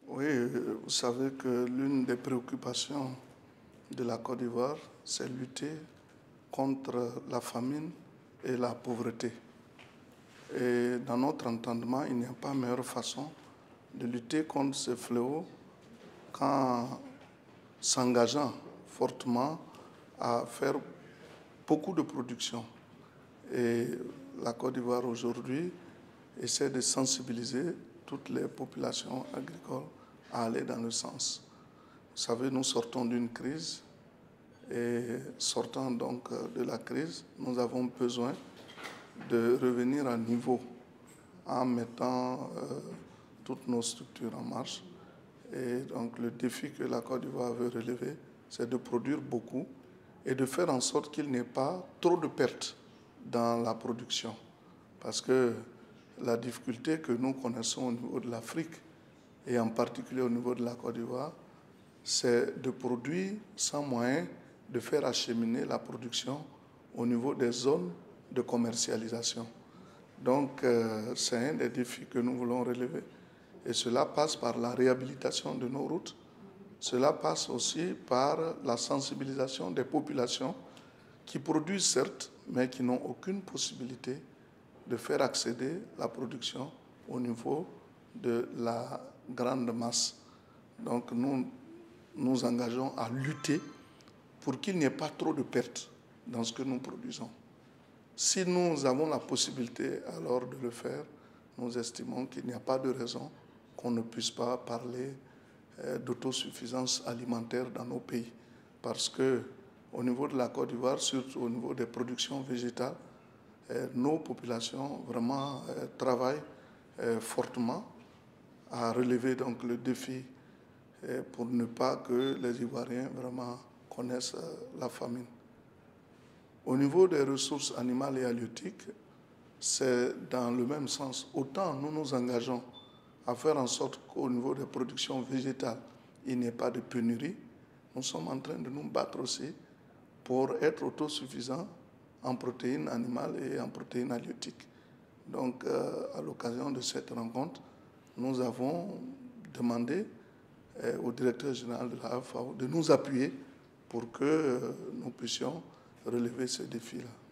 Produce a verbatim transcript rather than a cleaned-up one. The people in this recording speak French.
Oui, vous savez que l'une des préoccupations de la Côte d'Ivoire, c'est lutter contre la famine et la pauvreté. Et dans notre entendement, il n'y a pas meilleure façon de lutter contre ce fléau qu'en s'engageant fortement à faire beaucoup de production. Et la Côte d'Ivoire aujourd'hui essaie de sensibiliser toutes les populations agricoles à aller dans le sens. Vous savez, nous sortons d'une crise et sortant donc de la crise, nous avons besoin de revenir à niveau en mettant euh, toutes nos structures en marche. Et donc le défi que la Côte d'Ivoire veut relever, c'est de produire beaucoup et de faire en sorte qu'il n'y ait pas trop de pertes dans la production. Parce que la difficulté que nous connaissons au niveau de l'Afrique, et en particulier au niveau de la Côte d'Ivoire, c'est de produire sans moyen de faire acheminer la production au niveau des zones de commercialisation. Donc, euh, c'est un des défis que nous voulons relever. Et cela passe par la réhabilitation de nos routes. Cela passe aussi par la sensibilisation des populations qui produisent certes, mais qui n'ont aucune possibilité de faire accéder la production au niveau de la grande masse. Donc nous nous engageons à lutter pour qu'il n'y ait pas trop de pertes dans ce que nous produisons. Si nous avons la possibilité alors de le faire, nous estimons qu'il n'y a pas de raison qu'on ne puisse pas parler d'autosuffisance alimentaire dans nos pays. Parce que au niveau de la Côte d'Ivoire, surtout au niveau des productions végétales, nos populations vraiment travaillent fortement à relever donc le défi pour ne pas que les Ivoiriens vraiment connaissent la famine. Au niveau des ressources animales et halieutiques, c'est dans le même sens. Autant nous nous engageons à faire en sorte qu'au niveau des productions végétales, il n'y ait pas de pénurie, nous sommes en train de nous battre aussi pour être autosuffisants en protéines animales et en protéines halieutiques. Donc, euh, à l'occasion de cette rencontre, nous avons demandé euh, au directeur général de la F A O de nous appuyer pour que euh, nous puissions relever ce défi-là.